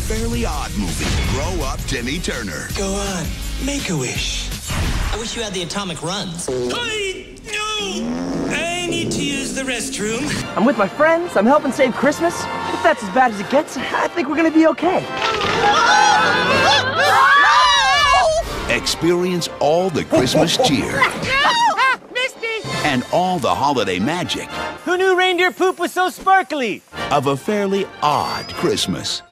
Fairly Odd movie. Grow up, Timmy Turner. Go on, make a wish. I wish you had the atomic runs. I need to use the restroom. I'm with my friends. I'm helping save Christmas. If that's as bad as it gets, I think we're gonna be okay. Experience all the Christmas cheer. Missed me! And all the holiday magic Who knew reindeer poop was so sparkly? of a Fairly Odd Christmas.